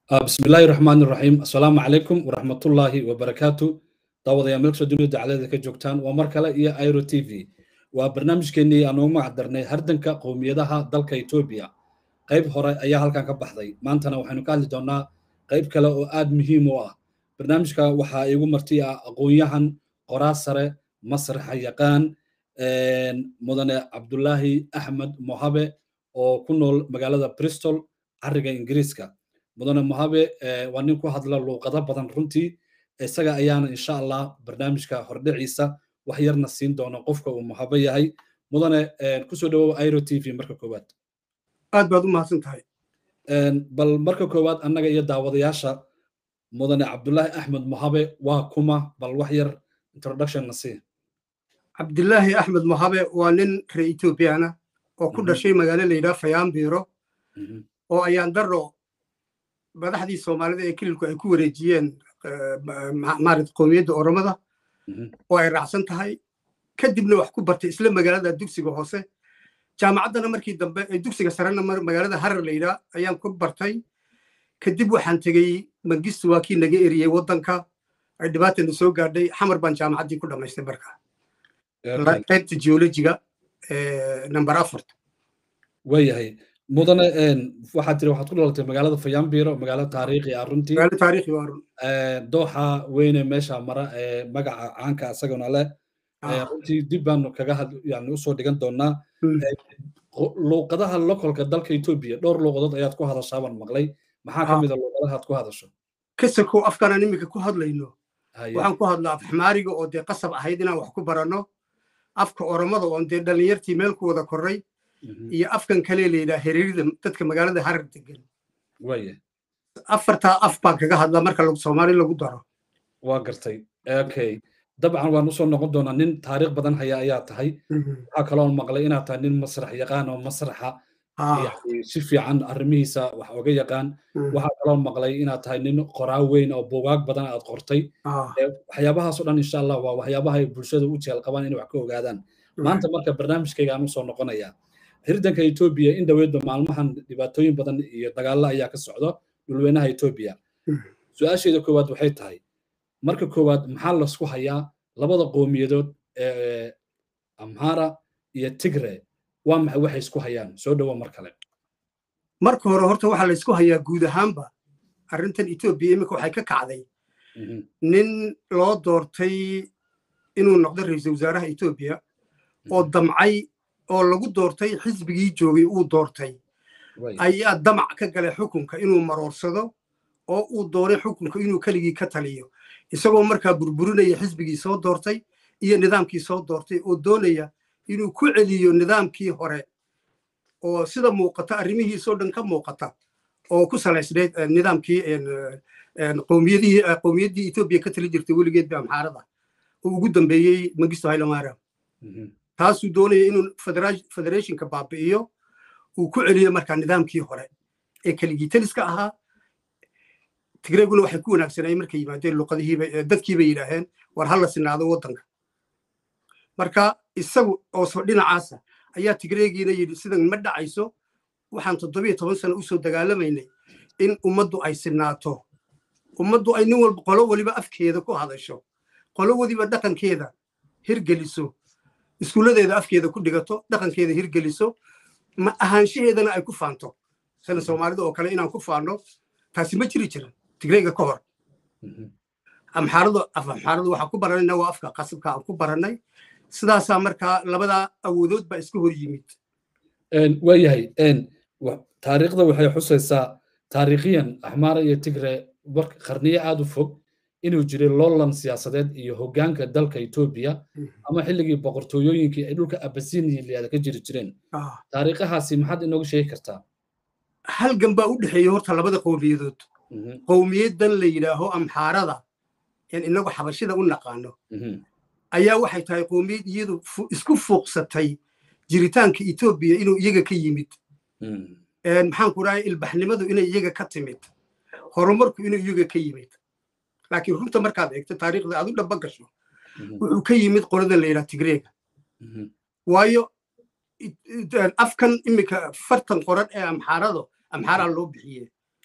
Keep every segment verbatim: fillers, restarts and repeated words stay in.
آه، بسم الله الرحمن الرحيم السلام عليكم ورحمة الله وبركاته دعوة يا ملك الدنيا على ذلك جوكتان ومركلة إيا ايرو تي في وبرنامج كني أنا وما عدرني هردنك قوميدها دلك إثيوبيا قيب هراء أيها هلكان كبحضي ما أنتنا وحنو قال دونا قيب كلا آد مهم وآه برنامجك وحا يقوم مرتيا قويهن قراصرة مصر حيقان مدن عبد الله أحمد محابة وكنو مقالة بريستول عرقة إنجليزكا mudane muhabe waa nin ku hadla luuqado badan runtii isaga ayaana insha allah barnaamijka hordhiciisa wax yarna siin doona qofka uu muhabe yahay mudane kusoo dhawow airo t v marka koowaad aad baad u mahadsan tahay bal marka koowaad annaga iyo daawadayaasha mudane cabdulaahi axmed muhabe waa kuma bal wax yar introduction na sii cabdilaahi axmed muhabe waa nin reer ethoobiyaana oo ku dhashay magaalo la yidhaha fayaambiro oo ayaan daro madaxdii soomaalida ee kililku ay ku wareejiyeen maarid qowmiyadda oromada oo ay raacsan tahay kadibna wax ku bartay isla magaalada dugsiga hoose jaamacaddana markii dambe ee dugsiga sarena magaalada harar la yidhaa ayaan ku bartay kadib waxaan tegey mangistu waa kii naga eriyey waddanka ay dhibaatana soo gaadhay xamar baan jaamacaddii ku dhammaystay marka qaybta geologiga number afart waayahay mudane waxaad tiri waxaad ku dhalatay magaalada fayaambiro magaalo taariikhi ah runtii magaalo taariikhi waa run dooxa weyne meesha mara ee magaca caanka isaguna leh runtii dib baanu kaga yani usoo dhigan doonaa luuqadaha lokolka dalka etoobiya dhowr luuqadood ayaad ku hadashaa baan maqlay maxaa ka mid a luuqadaha aad ku hadasho kasakow afkanaan iminka ku hadlayno waxaan ku hadlaa af xamaariga oo dee qasab ahayd inaan wax ku baranno afka oromada oon dee dhallinyartii meel ku wada korray iyo afkan kale la yidhaha hereerida dadka magaalada harar degan waaya afartaa af baan kaga hadlaa marka soomaali lagu daro waa gartay okay dabcan waan usoo noqon doonaa nin taariikh badan haya ayaa tahay waxaa kaloo maqlay inaad tahay nin masrax yaqaan oo masraxa si fiican arrimihiisa wax oga yaqaan waxaa kaloo maqlay inaad tahay nin qoraa weyn oo buugaag badan aad qortay waxyaabahaas oo dhan insha allah waa waxyaabaha ay bulshada u jeel qabaan inay wax ka ogaadaan maanta marka barnaamijkayga aan usoo noqonayaa hirdanka Ethiopia in dhaweydba maalmahan dhibaatooyin badan iyo dagaalo ayaa ka socdo dhulweynaha Ethiopia su'aasheeda koowaad waxay tahay marka koowaad maxaa la isku hayaa labada qowmiyadood ee Amhara iyo Tigray waa maxay waxay isku hayaan soo dhawo mar kale marka hore horta waxa la isku hayaa guud ahaanba arrintan Ethiopia imika waxay ka kacday nin loo doortay inuu noqdo ra'iisul wasaaraha Ethiopia oo damcay oo lagu doortay xisbigii joogay uu doortay ayaa damac ka galay xukunka inuu maroorsado oo uu doonay xukunka inuu keligii ka taliyo isagoo markaa burburinaya xisbigii soo doortay iyo nidaamkii soo doortay oo doonaya inuu ku celiyo nidaamkii hore oo sida muuqata arrimihiisoo dhan ka muuqata oo ku salaysnayd nidaamkii qowmiyadii qowmiyaddii Ethiopia ka tali jirtay weligeed ba Amxaarada oo ugu dambeeyey Mengistu Haile Mariam taasuu doonaya inuu federationka baabi'iyo uu ku celiyo markaa nidaamkii hore ee keligii taliska ahaa tigreeguna waxay ku wanaagsanayeen markay yimaadeen luqadihiiba dadkiiba yidhaaheen war ha la sinaado waddanka marka isagu oo soo dhinacaasa ayaa tigreegiina yidhi sidan ma dhacayso waxaan toddobiyo toban sano usoo dagaalamaynay in ummaddu ay sinaato ummaddu ay nin walba qolo waliba afkeeda ku hadasho qolo waliba dhaqankeeda hirgeliso iskuuladeeda afkeeda ku dhigato dhaqankeeda hirgeliso ma ahaanshaheedana ay ku faanto sana soomaalida oo kale inaan ku faanno taasi ma jiri jirin tigreega ka hor amxaaradu af amxaaradu waxaan ku baranayna waa afka qasabka aan ku barannay sidaasaa markaa labadaa awoodood baa iska hor yimid waayahay taariikhda waxay xusaysaa taariikhiyan axmaara iyo tigre qarniyo aad u fog inuu jiray loolan siyaasadeed iyo hoggaanka dalka Ethiopia ama xilligii boqortooyooyinkii ay dhulka Abyssinia ka jiri jireen taariikhahaasi maxaad inooga sheegi kartaa halgan baa u dhexeeyay horta labada qowmiyadood qowmiyadan la yidhaaho Amxaarada in inagu xabashida u naqaano ayaa waxay tahay qowmiyad iyadu isku fuuqsatay jiritaanka Ethiopia inuu iyaga ka yimid maxaan ku raayay ilbaxnimadu inay iyaga ka timid horumarku inuu iyaga ka yimid laakiin runta markaad eegto taariikhda aad u dhaba gasho wuxuu ka yimid qoladan la yidhaha tigreega waayo afkan imika fartan qoran ee amxaarado amxaaraa loo bixiyey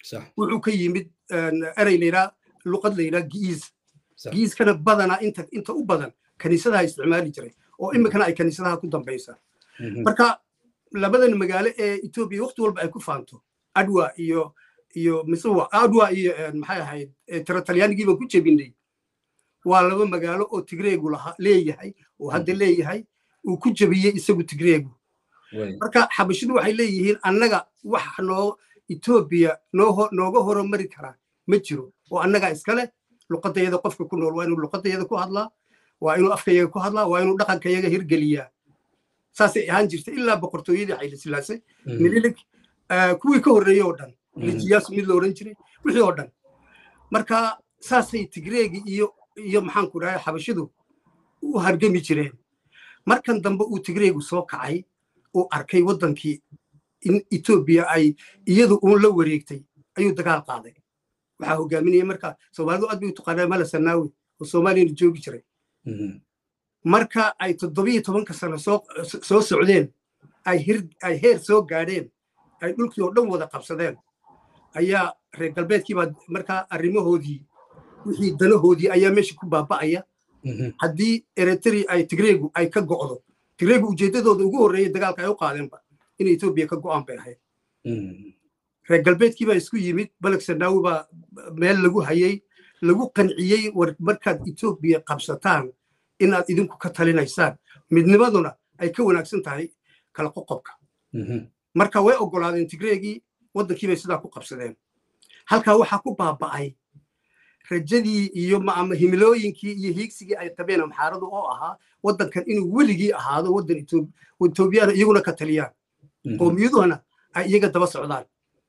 wuxuu ka yimid erey layidhaa luqad layidhaa giis giiskana badanaa inta inta u badan kaniisadaha isticmaali jiray oo iminkana ay kaniisadaha ku dambaysa marka labadan magaalo ee etoobiya waqti walba ay ku faanto adwa iyo iyo misuwa adwa iyo maxay ahayd talyaanigii baan ku jebinay waa laba magaalo oo tigreegu lahaa leeyahay oo hadda leeyahay uu ku jebiyey isagu tigreegu marka xabashidu waxay leeyihiin annaga wax noo etoobiya nooga horumari karaa ma jiro oo annaga iskale luqadayada qofka ku nool waa inuu luqadayada ku hadlaa waa inuu afkayaga ku hadlaa waa inuu dhaqankayaga hirgeliyaa saasay ahaan jirtay ilaa boqortooyadii xayli silaasay mililik kuwii ka horreeyey oo dhan lijiyaasu mid la odhan jiray wixii oo dhan marka saasay tigreegi iyo iyo maxaan ku dhahay xabashidu u hargami jireen markan dambe uu tigreegu soo kacay uu arkay waddankii in etoobiya ay iyadu uun la wareegtay ayuu dagaal qaaday waxaa hogaaminaya marka soomaalidu aad bay u taqaanaa mala sanaawi oo soomaaliyana joogi jiray marka ay toddobiyo tobanka sano soo socdeen ay heer soo gaadheen ay dhulkii oo dhan wada qabsadeen ayaa reer galbeedkii baa markaa arrimahoodii wixii danahoodii ayaa meesha ku baaba'aya haddii eritrea ay tigreegu ay ka go'do tigreegu ujeeddadooda ugu horreeyay dagaalka ay u qaadeenba inay etoobiya ka go'aan bay ahayd reer galbeedkii baa isku yimid balag sanaawi baa meel lagu hayay lagu qanciyey war markaad etoobiya qabsataan inaad idinku ka talinaysaan midnimaduna ay ka wanaagsan tahay kala qoqobka marka way oggolaadeen tigreegii waddankii bay sidaa ku qabsadeen halkaa waxaa ku baaba'ay rajadii iyo ama himilooyinkii iyo hiigsigii ay qabeen amxaaradu oo ahaa waddankan inuu weligii ahaado waddan etoobiyana iyaguna ka taliyaan qowmiyaduhuna ay iyaga daba socdaan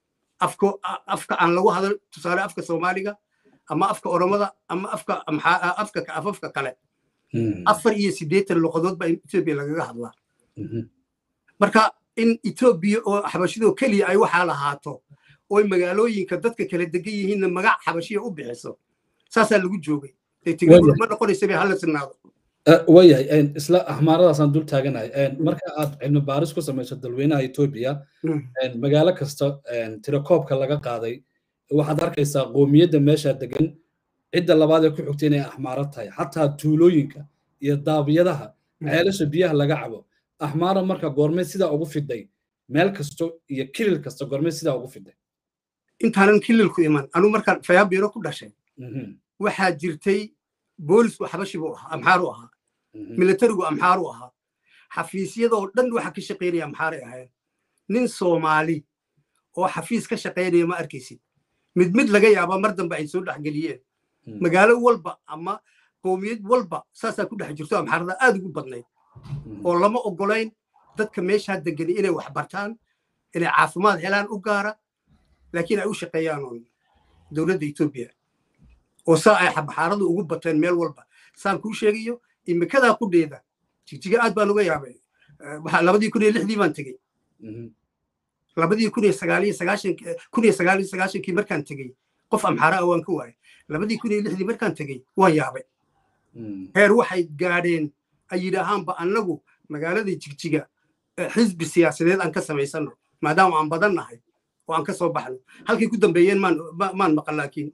afka aan lagu hadal tusaale afka soomaaliga ama afka oromada ama afka afafka kale afar iyo siddeetan luqadood baa etoobiya lagaga hadlaa marka in etoobiya oo xabashidoo keliya ay waxaa lahaato oy magaalooyinka dadka kala degan yihiinna magac xabashiya u bixiso saasaa lagu joogay ma noqonaysa bay hala sinaado waayahay isla axmaaradaasaan dul taaganahay marka aad cilmi baaris ku samayso dalweynaha etoobiya magaalo kasta tirakoobka laga qaaday waxaad arkaysaa qoomiyadda meesha degan cidda labaad ee ku xigtay inay axmaaro tahay xataa tuulooyinka iyo daabiyadaha ceelasha biyaha laga cabo axmaara marka goormee sidaa ugu fiday meel kasto iyo kilil kasta goormee sidaa ugu fiday intaanan kililku iman anuu markaan fayaabiro ku dhashay waxaa jirtay boolisku xabashi buu ahaa amxaaru ahaa militarigu amxaaru ahaa xafiisyadoo dhan waxa ka shaqaynaya amxaaray ahayn nin soomaali oo xafiis ka shaqaynaya ma arkaysid mid mid laga yaaba mar dambe ay soo dhexgeliyeen magaalo walba ama qowmiyad walba saasaa ku dhex jirto amxaarada aad ugu badnayd oo lama oggolayn dadka meeshaa degani inay wax bartaan inay caafimaad helaan u gaara laakiin ay u shaqeeyaan oon dowladda etoobiya oo saa ay xabaxaaradu ugu bateen meel walba saan kuu sheegayo imikadaa qudheeda jigjiga aad baan uga yaabay labadii kun iyo lixdii baan tegey labadii kun iyo sagaaliyo sagaashan kun iyo sagaaliyo sagaashankii markaan tegey qof amxaara ah waan ka waayay labadii kun iyo lixdii markaan tegey waan yaabay heer waxay gaadheen ay yidhaahaanba annagu magaaladii jigjiga xisbi siyaasadeed aan ka samaysano maadaama aan badan nahay oo aan ka soo baxno halkay ku dambeeyeen maan maan maqan laakiin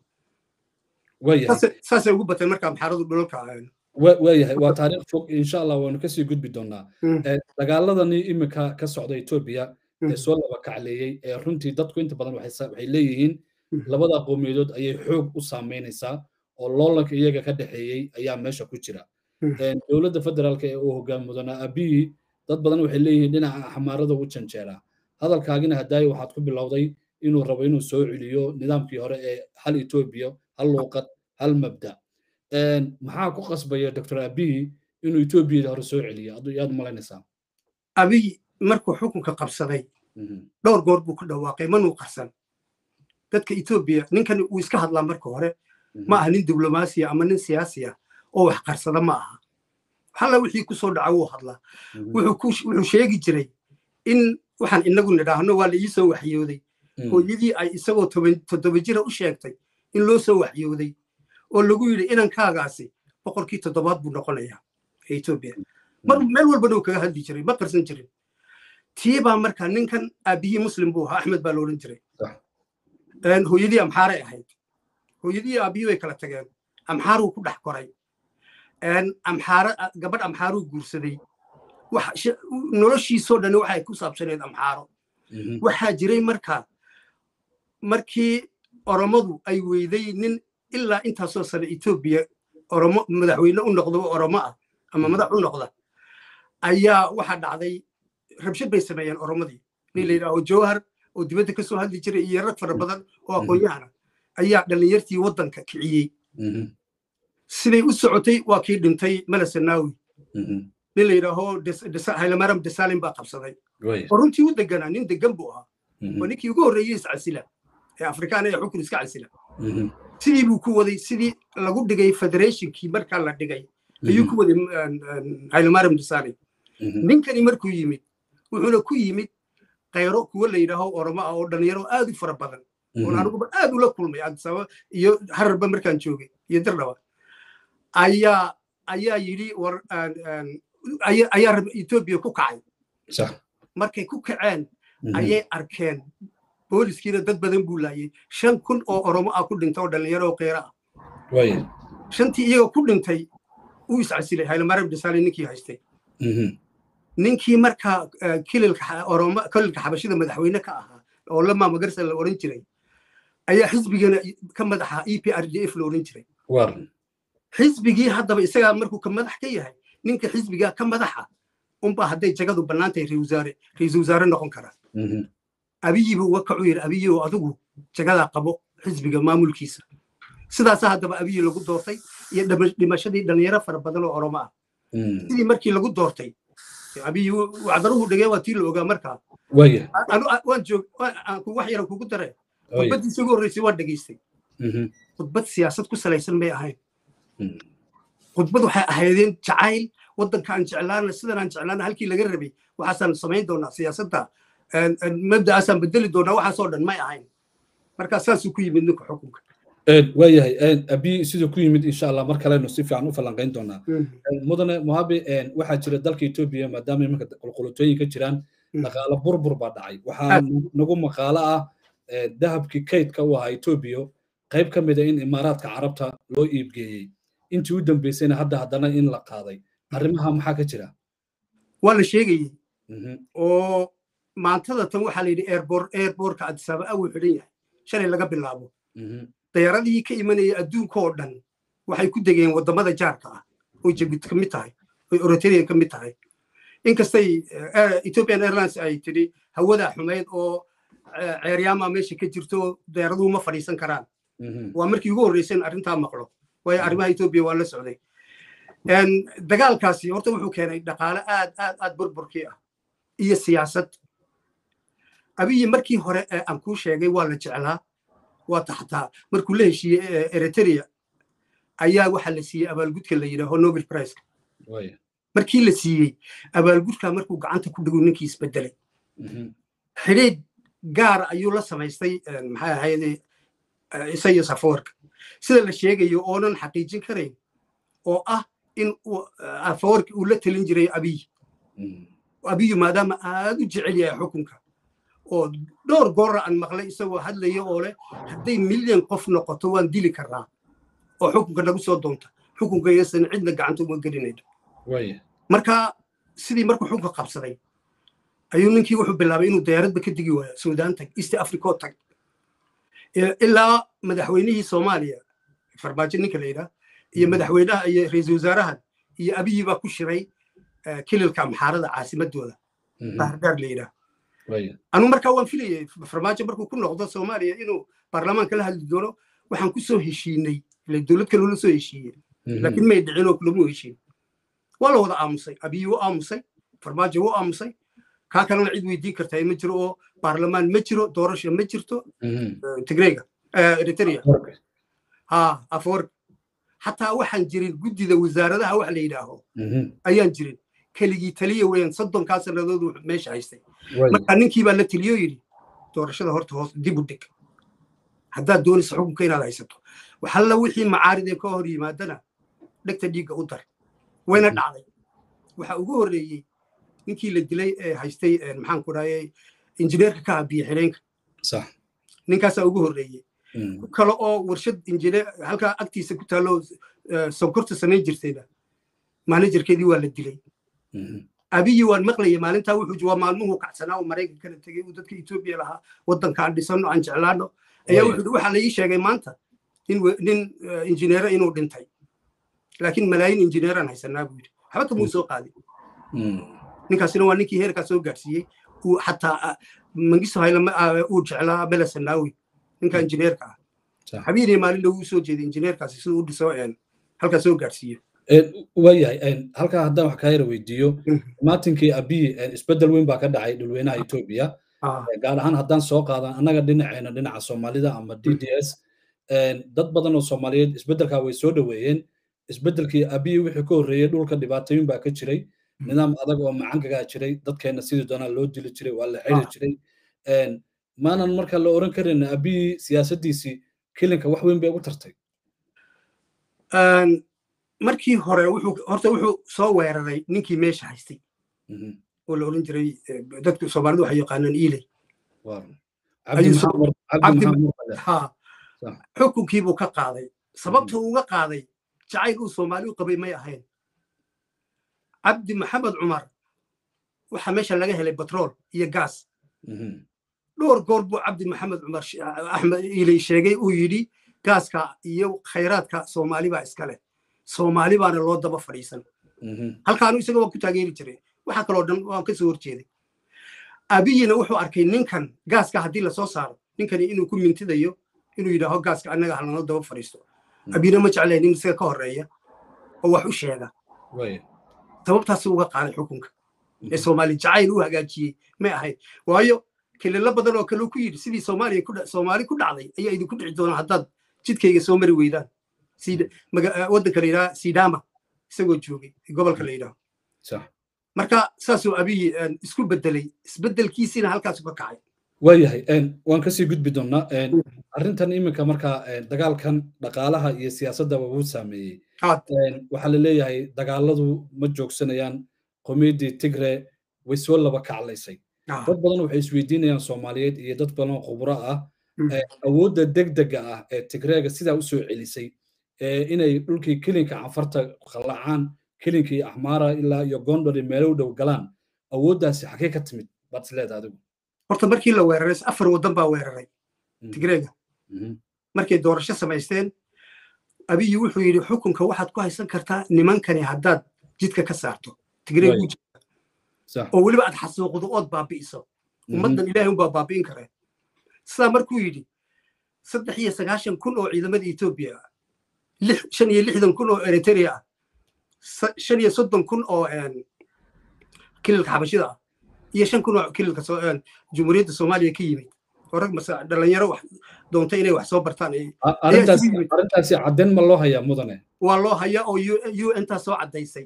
saasay ugu bateen marka amxaaradu dhulalka ahayn waayahay waa taariikh fog insha allah waanu kasii gudbi doonaa dagaaladani imika ka socda etoobiya ee soo laba kacleeyey ee runtii dadku inta badan waxay leeyihiin labada qowmiyadood ayay xoog u saameynaysaa oo loolanka iyaga ka dhexeeyey ayaa meesha ku jira dowladda federaalka ee uu hogaan mudanaa abiyi dad badan waxay leeyihiin dhinaca axmaarada u janjeeraa hadalkaagina hadaaye waxaad ku bilowday inuu rabo inuu soo celiyo nidaamkii hore ee hal etoobiya hal luuqad hal mabda maxaa ku qasbaya doctor abiyi inuu etoobiyada hore soo celiyo yaad malaynaysaa abiy markuu xukunka qabsaday dhowr goor buu ku dhawaaqay manuu qarsan dadka etoobiya ninkan uu iska hadlaa marka hore ma aha nin diblomaasiya ama nin siyaasiya oo wax qarsada ma aha halla wixii ku soo dhaca wuu hadlaa wuxuu sheegi jiray in waxaan inagu nidhaahno waa la ii soo waxyooday hooyadii ay isagoo toddoba jira u sheegtay in loo soo waxyooday oo lagu yidhi inankaagaasi boqorkii toddobaad buu noqonayaa etoobiya mar meel walbana uu kaga hadli jiray ma qarsan jirin tii baa markaa ninkan aabihii muslim buu ahaa axmed baa la odhan jiray een hooyadii amxaaray ahayd hooyadii aabihii way kala tageen amxaaruu ku dhex koray een amxaara gabadh amxaaruu guursaday wax noloshiisoo dhan waxay ku saabsaneed amxaaro waxaa jiray markaa markii oromadu ay weyday nin ilaa intaasoo sano Ethiopia oromo madaxweyne u noqdo oromo ah ama madax u noqda ayaa waxa dhacday rabshad bay sameeyeen oromadii nin la yiraahdo Jawhar oo dibadda ka soo hadli jiray iyo rag fara badan oo aqoon-yahan ayaa dhalinyartii waddanka kiciyay siday u socotay waa kii dhintay Mala Zanaawi nin la yiraahdo Haylamaram Desalegn baa qabsaday runtii u deganaa nin degan buu ahaa oo ninkii ugu horreeyay iscasila ee Afrikaan ee xukun iska casila sidii buu ku waday sidii lagu dhigay federationkii markaa la dhigay ayuu ku waday Haylamaram Desalegn ninkani markuu yimid wuxuuna ku yimid qayro kuwa la yiraahdo oromo ah oo dhalinyaro aad u fara badan oo anigu aad u la kulmay Addis Ababa iyo Hararba markaan joogay iyo Dirdhawa ayaa ayaa yiri war ayaa ayaa Ethiopia ku kacay sax markay ku kaceen ayay arkeen booliskiina dad badan buu laayay shan kun oo oromo ah ku dhintay oo dhalinyaro qayra ah way shantii iyaga ku dhintay uu iscasilay Haylamaram Desalegn ninkii haystay ninkii markaa kililka oromo kililka xabashida madaxweyne ka ahaa oo lama magarsa la oran jiray ayaa xisbigana ka madaxa E P R D F la oran jiray war xisbigii haddaba isaga markuu ka madax ka yahay ninka xisbiga ka madaxa umba haday jagadu banaantay riwasaare riwasaare noqon kara abiyi buu wakacu yiri abiyi oo adigu jagada qabo xisbiga maamulkiisa sidaas haddaba abiyi lagu doortay iyo dhimashadii dhalinyaro fara badan oo oromo ah sidii markii lagu doortay abiyi wacdaruhu dhigay waa tii la ogaa markaa way waan joog aan ku wax yar kugu daray khudbadii soo horeysay waan dhageystay khudbad siyaasad ku salaysan bay ahayd khudbad waxay ahaydeen jacayl waddanka aan jeclaana sidan aan jeclaana halkii laga rabay waxaasaan samayn doonaa siyaasadda mabda'aasaan bedeli doonaa waxaasoo dhan may ahayn markaa saasuu ku yimid ninka xukunka waayahay abi siduu ku yimid insha allah mar kalenu si fiican u falanqayn doonaa mudane muhabi waxaa jira dalka Ethiopia maadaama imanka qulqulutooyin ka jiraan dhaqaale burbur baa dhacay waxaa nagu maqaalo ah dahabkii kaydka u ahaa Ethiopia qayb ka mid ah in imaaraadka carabta loo iibgeeyey intii u dambeysayna hadda haddana in la qaaday arrimaha maxaa ka jira waa la sheegayay oo maantada tan waxaa la yidhi airport airportka Addis Ababa uu xidhan yahay shalay laga bilaabo dayaaradii ka imanaya adduunka oo dhan waxay ku degeen wadamada jaarka ah oo Djibouti ka mid tahay oo Eritrea ka mid tahay inkastay Ethiopian Airlines ay tiri hawada xumeyd oo ceeryaama meesha ka jirto dayaaraduhu ma fadhiisan karaan waa markii ugu horreysay arrintaa maqlo way arrimaha Ethiopia waa la socday een dagaalkaasi horta wuxuu keenay dhaqaale aad aad aad burburkii ah iyo siyaasad abiyi markii hore aan ku sheegay waa la jeclaa waa taxtaa markuu la heshiiyey Eritrea ayaa waxa la siiyey abaalgudka la yiraahdo Nobel Prize way markii la siiyey abaalgudka markuu gacanta ku dhigo ninkii isbedelay xiriid gaar ayuu la samaystay maxay ahayd Isaias Afwerki sida la sheegayo oonan xaqiijin karayn oo ah in Afwerki uu la talin jiray abiy abiy maadaama aad u jecel yahay xukunka oo dhowr goor aan maqlay isagoo hadlayo oo leh haday milyan qof noqoto waan dili karaa oo xukunka lagu soo doonta xukunka yeesan cidna gacanta uma gelinaydo way marka sidii markuu xukunka qabsaday ayuu ninkii wuxuu bilaabay inuu dayaaradba ka digi waayo Suudaan tag East Africa tag ilaa madaxweynihii Soomaaliya Farmaajo ninka la yiraahdo iyo madaxweynaha iyo ra'iisul wasaaraha iyo abiyi baa ku shiray kililka amxaarada caasimadooda Bahardar la yiraahdo way anu markaa waan filayay Farmaajo markuu ku noqdo Soomaaliya inuu baarlamaanka la hadli doono waxaan ku soo heshiinay ilaa dawlad kale loo soo heshiiyay laakiin may dhicin oo kulamo heshiin wala wada aamusay abiyi uu aamusay Farmaajo uu aamusay ka kalena cid weydiin kartaa ma jiro oo baarlamaan ma jiro doorasho ma jirto Tigreega Eritrea ha Afwerki hatta waxaan jirin gudida wasaaradaha wax la yiraahdo ayaan jirin kaligii taliye weyn soddon ka sanadood meesha haystay marka ninkii baa la taliyo yiri doorashada horta hoos dib u dhig hadda doonayso xukunka inaad haysato waxa la wixii macaaride ka hor yimaadana dhagta dhiiga u dar wayna dhacday waxa ugu horeeyay ninkii la dilay ee haystay maxaan ku raayay injineerka ka biyo xireenka صح ninkaasaa ugu horreeyey kale oo warshad injineer halkaa agtiisa ku taalo sonkorta samayn jirtayna managerkeedii waa la dilay abiyi waan maqlayay maalintaa wuxuu waa maalmuhu kacsanaa oo maraykankana tegey uu dadka etoobiya lahaa waddankaan dhisano aan jeclaano ayaa wuxuu waxaa la ii sheegay maanta nin nin injineera inuu dhintay laakiin malaayiin injineeraan haysanaa buu yidhi waxba kamuu soo qaadin ninkaasina waa ninkii heerkaa soo gaadhsiiyey uu xataa mangisto haylama uu jeclaa mela sanaawi ninka injineerka ah habiinii maalin dhow uu soo jeeday injineerkaasi siduu u dhiso halkaa soo gaadhsiiyo waayahay halkaa haddaan wax kaa yara weydiiyo maatinkii abiy isbeddel weyn baa ka dhacay dhulweynaha etoobiya gaar ahaan haddaan soo qaadan annaga dhinaceena dhinaca soomaalida ama d d s dad badan oo soomaaliyeed isbeddelkaa way soo dhoweeyeen isbeddelkii abiy wixii ka horreeyey dhulka dhibaatooyin baa ka jiray nidaam adag oo macangagaa jiray dadkeenna sidii doonaa loo dili jiray waa la xiri jiray maanan marka la oran karin abiy siyaasaddiisii kilinka wax weyn bay ugu tartay markii hore wuxuu horta wuxuu soo weeraray ninkii meesha haystay oo la oran jiray dadku soomaalidu waxay yaqaanaan iiley xukunkii buu ka qaaday sababta uga qaaday jacayl uu soomaali u qabay may ahayn cabdi maxamed cumar waxaa meesha laga helay batrool iyo gaas dhowr goor buu cabdi maxamed cumar axmed iiley sheegay uu yidhi gaaska iyo khayraadka soomaali baa iska leh soomaali baana loo daba fadhiisan halkaanu isaga waa ku taageeri jiray waxa kaloo dhan waan ka soo horjeeday abiyina wuxuu arkay ninkan gaaska haddii lasoo saaro ninkani inuu ku mintidayo inuu yidhaaho gaaska annaga halnoo daba fadhiisto abiyina ma jeclayn nin isaga ka horreeya oo wax u sheega sababtaasi uga qaaday xukunka ee soomaali jacayl u hagaajiyey may ahayd waayo kililo badan oo kale ku yidhi sidii soomaaliya soomaali ku dhacday ayaa idinku dhici doonaa haddaad jidkayga soo mari weydaan waddanka la yidhaha sidama isagoo joogay gobolka la yidhaho marka saasuu abiy isku beddelay isbeddelkiisiina halkaasu ka kacay waayahay waan kasii gudbi doonnaa arrintan iminka markaa dagaalkan dhaqaalaha iyo siyaasaddaba wuu saameeyey waxaa la leeyahay dagaaladu ma joogsanayaan qomiyadii tigre way soo laba kaclaysay dad badan waxay isweydiinayaan soomaaliyeed iyo dad badan oo khubro ah awoodda degdega ah ee tigreega sidaa u soo celisay inay dhulkii kilinka canfarta khallacaan kilinkii axmaara ilaa iyo gondor iyo meelo u dhow galaan awooddaasi xagee ka timid baad is leedahay adigu horta markii la weeraray afar waddan baa weeraray tigreega markay doorasho samaysteen abiy wuxuu yidhi xukunka waxaad ku haysan kartaa nimankani haddaad jidka ka saarto tigreeg u jira oo weliba aad xasuuqdo ood baabi'iso ummaddan ilaahay unbaa baabi'in karee sidaa markuu yidhi saddex iyo sagaashan kun oo ciidamada etoobiya ah shan iyo lixdan kun oo eritrea ah shan iyo soddon kun oo kililka xabashida ah iyo shan kun oo kililka jumhuuriyadda soomaaliya ka yimid oo rag mase dhalinyaro wax doonta inay wax soo bartaan arrintaasi caddeyn ma loo hayaa mudane waa loo hayaa oo u n taa soo caddaysay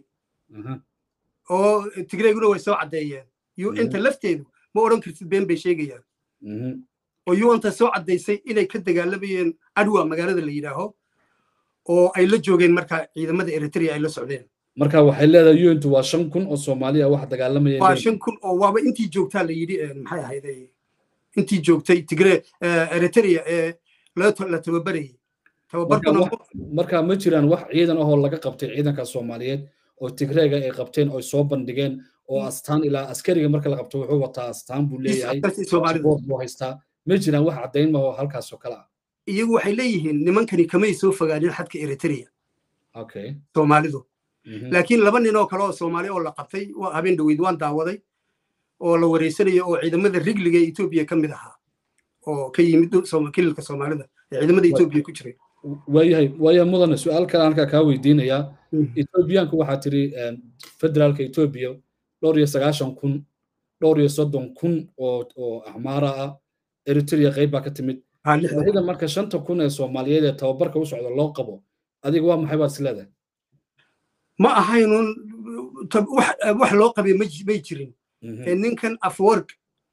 oo tigreeguna way soo caddeeyeen u n ta lafteedu ma odhan kartid been bay sheegayaan oo u n ta soo caddaysay inay ka dagaalamayeen adwa magaalada la yidhaaho oo ay la joogeen marka ciidamada eritrea ay la socdeen marka waxay leedahay u n tu waa shan kun oo soomaaliya wax dagaalamayeen waa shan kun oo waaba intii joogtaa la yidhi maxay ahayd intii joogtay tigre eritrea ee la tababarayay marka ma jiraan wax ciidan ahoo laga qabtay ciidanka soomaaliyeed oo tigreega ay qabteen oo soo bandhigeen oo astaan ilaa askariga marka la qabto wuxuu wataa astaan buu leeyahay buu haystaa ma jiraan wax caddayn ma oo halkaasoo kale ah iyagu waxay leeyihiin nimankani kamay soo fogaanin xadka eritrea soomaalidu laakiin laba nin oo kale oo soomaali oo la qabtay habeen dhaweyd waan daawaday oo la wareysanayo oo ciidamada rigliga ee etoobiya ka mid ahaa oo ka yimid kililka soomaalida ee ciidamada etoobiya ku jiray waayahay waayahay mudane su-aal kale halkaa kaa weydiinayaa etoobiyaanku waxaa tiri federaalka etoobiya dhowr iyo sagaashan kun dhowr iyo soddon kun oo oo axmaara ah eritrea qayb baa ka timid ida marka shanta kun ee soomaaliyeed ee tababarka u socda loo qabo adiga waa maxay baad is leedahay ma ahaynun wax loo qabay may jirin ninkan afwork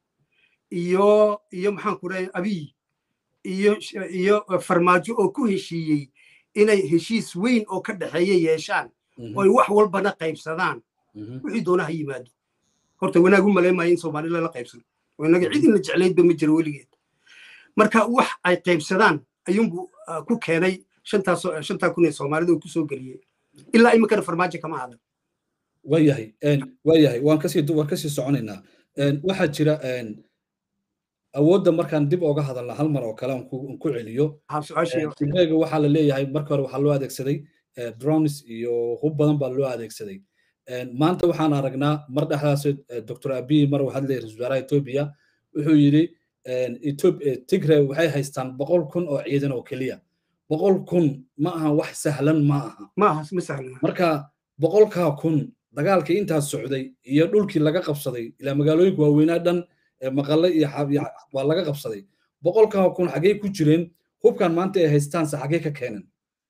iyo iyo maxaan ku dhahay abiy iyo iyo farmaajo oo ku heshiiyey inay heshiis weyn oo ka dhaxeeya yeeshaan oo ay wax walbana qaybsadaan wixii doona ha yimaado horta wanaag u maleemayo in soomaalila la qaybsan oo inaga cidina jeclaydba ma jiro weligeed marka wax ay qaybsadaan ayuunbu ku keenay shantaas shantaa kun ee soomaalida uu kusoo geliyey ilaa iminkana farmaajo kama hadan waayahay waayahay waan kasii waan kasii soconaynaa waxaa jira awoodda markaan dib oga hadalna hal mar oo kale aan ku celiyo tigreega waxaa la leeyahay marka hore waxaa loo adeegsaday drones iyo hub badan baa loo adeegsaday maanta waxaan aragnaa mar dhexdaas doctor abiy mar uu hadlayay ra-iisul wasaaraha etoobiya wuxuu yidhi tigre waxay haystaan boqol kun oo ciidan oo keliya boqol kun ma aha wax sahlan ma aha ma aha ma sahlan marka boqolkaa kun dagaalkii intaas socday iyo dhulkii laga qabsaday ilaa magaalooyinka waaweynaa dhan maqalle iyo waa laga qabsaday boqolkaa kun xaggee ku jireen hubkan maanta ay haystaanse xaggee ka keenan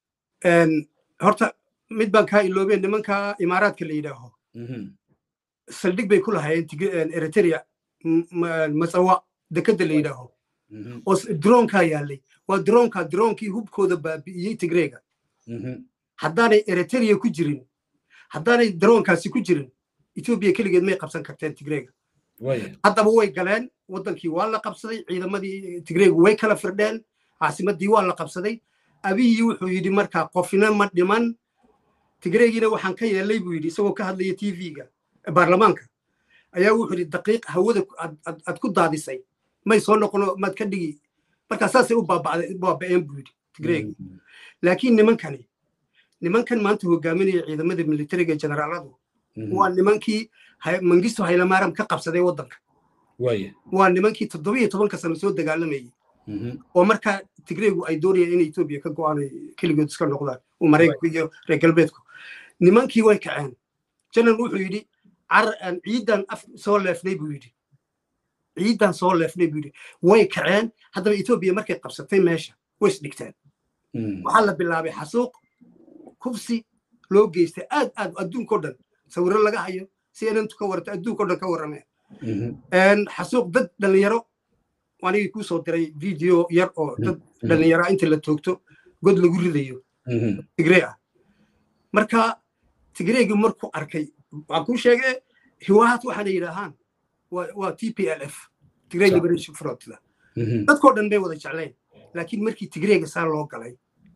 horta mid baan kaa iloobeen nimanka imaaraadka la yidhaaho saldhig bay ku lahaayeen eritrea masawa dekadda la yidhaaho oo droonkaa yaallay waa droonka droonkii hubkooda baabi'iyey tigreega haddaanay eritrea ku jirin haddaanay droonkaasi ku jirin etoobiya keligeed may qabsan karteen tigreega haddaba way galeen waddankii waa la qabsaday ciidamadii tigreegu way kala firdheen caasimaddii waa la qabsaday abiyi wuxuu yidhi markaa qofina ma dhiman tigreegiina waxaan ka yeelay buu yidhi isagoo ka hadlaya t v-ga baarlamaanka ayaa wuxuu yidhi daqiiq hawada aad ku daadisay may soo noqono maad ka dhigi markaa saasay u baaba'een buu yidhi tigreegi laakiin nimankani nimankan maanta hogaaminaya ciidamada militariga generaaladu waa nimankii mangisto haylamaaram ka qabsaday waddanka waa nimankii toddoba iyo tobanka sano soo dagaalamayey oo markaa tigreegu ay doonayaan inay etoobiya ka go'aan keligood iska noqdaan oo maraykanku iyo reer galbeedku nimankii way kaceen janan wuxuu yidhi ciidan af soo leefnay buu yidhi ciidan soo leefnay buu yidhi way kaceen haddaba etoobiya markay qabsatay meesha way isdhigteen waxaa la bilaabay xasuuq kubsi loo geystay aad aad adduunkao dhan sawirro laga hayo si inantu ka warata adduunkao dhan ka warrameen xasuuq dad dhallinyaro anigii kuu soo diray video yar oo dad dhallinyara inta la toogto god lagu ridayo tigree ah marka tigreegi markuu arkay waxaan kuu sheegay hiwaahad waxaana yidhaahaan waa t p l f Tigray Liberation Front dadkoo dhan bay wada jecleen laakiin markii tigreega saa loo galay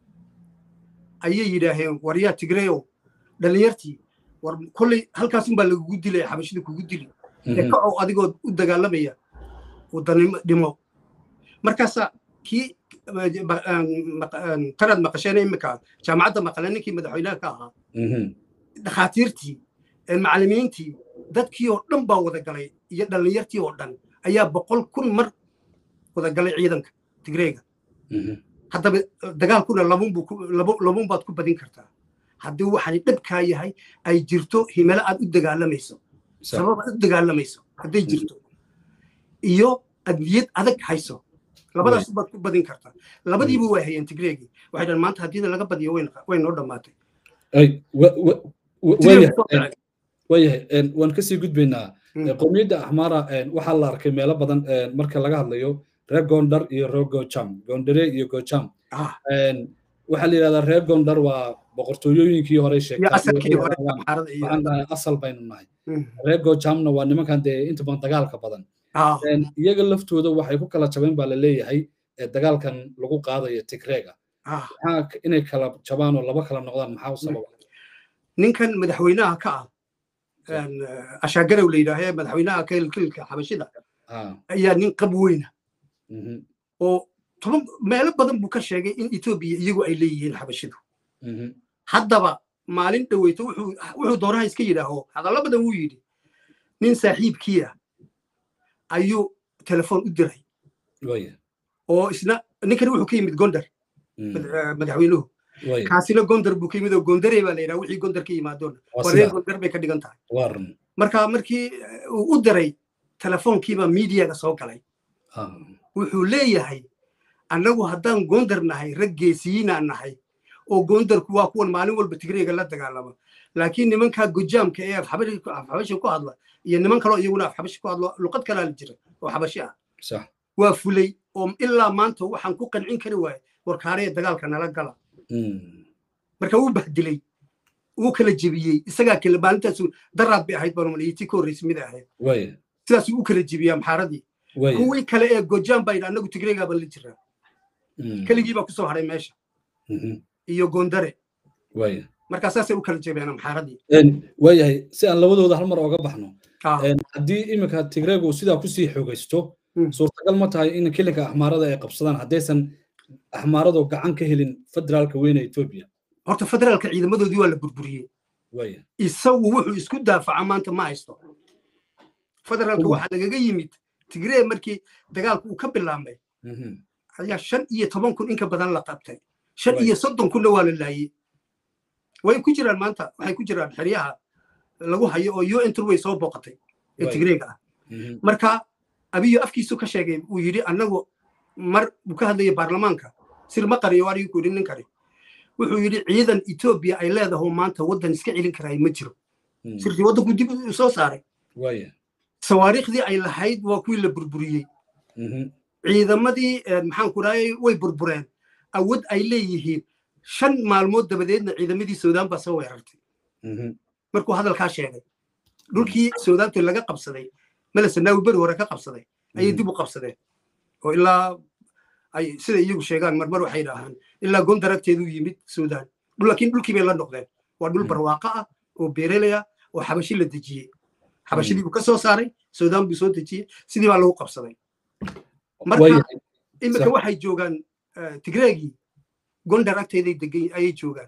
ayay yidhaaheen waryaa tigreeyow dhallinyartii war kolley halkaasun baa lagugu dilaya xabashida kugu dili ee kacow adigoo u dagaalamaya waddanimo dhimo markaasaa kii tanaad maqasheen imika jaamacadda maqale ninkii madaxweynaha ka ahaa dhakhaatiirtii macallimiintii dadkii oo dhan baa wada galay iyo dhallinyartii oo dhan ayaa boqol kun mar wada galay ciidanka tigreega haddaba dagaalkuna labun baad ku badin kartaa haddii waxaan dhabkaa yahay ay jirto himelo aad u dagaalamayso sabab aad u dagaalamayso hadday jirto iyo adniyad adag hayso labadaas baad ku badin kartaa labadiiba way hayeen tigreegii waxay dhahan maanta haddii laga badiyo way noo dhammaatay waayahay waan kasii gudbaynaa qowmiyadda axmaara waxaa la arkay meelo badan marka laga hadlayo reer gondar iyo reer gojam gondare iyo gojam waxaa la yidhahdaa reer gondar waa boqortooyooyinkii hore sheegtay asal baynu nahay reer gojamna waa nimankan dee inta badan dagaalka badan iyaga laftooda waxay ku kala jabeen baa la leeyahay dagaalkan lagu qaadayo tigreega inay kala jabaan oo laba kala noqdaan maxaa u sababa ninkan madaxweynaha ka ah ashaagarow la yidhaahe madaxweynaha kilka xabashida ayaa nin qab weyna oo toban meelo badan buu ka sheegay in etoobiya iyagu ay leeyihiin xabashidu haddaba maalin dhaweyto wuxuu doonaha iska yidhaaho hadallo badan wuu yidhi nin saaxiibkii ah ayuu telefoon u diray oo isna ninkani wuxuu ka yimid gondar madaxweynuhu kaasina gondar buu ka yimid oo gondare baa la yidhaha wixii gondar ka yimaadoona waree gondar bay ka dhigan tahay marka markii uu u diray telefoonkiibaa miidiyaga soo galay wuxuu leeyahay annagu haddaan gondar nahay rag geesiyiinaan nahay oo gondarku waa kuwan maalin walba tigreega la dagaalama laakiin nimankaa gojaamka ee afxabashi ku hadla iyo niman kaloo iyaguna afxabashi ku hadlo luqad kalaa la jira oo xabashi ah waa fulay oo ilaa maanta waxaan ku qancin kari waaye warkaaraya dagaalka nala gala marka wuu bahdilay wuu kala jebiyey isagaa kale maalintaas daraad bay ahayd baan tii ka horreysay mid ahayd sidaasuu u kala jebiyaa maxaaradii kuwii kale ee gojaan baa yidhi annagu tigreegaa baan la jiraa keligii baa kusoo hadhay meesha iyo gondare markaa saasay u kala jebeen amxaaradii waayahay si aan labadooda hal mar ooga baxno haddii iminka tigreegu uu sidaa kusii xoogaysto suurtagal ma tahay in kilinka axmaarada ay qabsadaan haddaysan axmaaradu gacan ka helin federaalka weyne etoobiya horta federaalka ciidamadoodii waa la burburiyey isagu wuxuu isku daafaca maanta ma haysto federaalka waxaa lagaga yimid tigree markii dagaalku uu ka bilaabmay ayaa shan iyo toban kun inka badan la qabtay shan iyo soddon kunna waa la laayey way ku jiraan maanta waxay ku jiraan xeryaha lagu hayo oo u n way soo booqatay ee tigreega ah marka abiyo afkiisu ka sheegay uu yidhi annagu mar buu ka hadlayay baarlamaanka sir ma qariyo waarigu ku yidhi nin kale wuxuu yidhi ciidan etoobiya ay leedahay maanta waddan iska celin karaa ma jiro sirtii waddanku dib u soo saaray sawaariikhdii ay lahayd waa kuwii la burburiyey ciidamadii maxaan ku raayay way burbureen awood ay leeyihiin shan maalmood dabadeedna ciidamadii suudaan baa soo weerartay markuu hadalkaa sheegay dhulkii suudaantii laga qabsaday melasanaawi beri hore ka qabsaday ayay dib u qabsadeen oo ilaa ay sida iyagu sheegaan marmar waxay yidhaahaan ilaa gondaragteedu yimid suudaan laakiin dhulkii bay la noqdeen waa dhul barwaaqo ah oo beerelaya oo xabashi la dejiyey xabashidii buu ka soo saaray suudaan buu soo dejiyey sidii baa lagu qabsaday marka iminka waxay joogaan tigreegii gondar agteeday degan ayay joogaan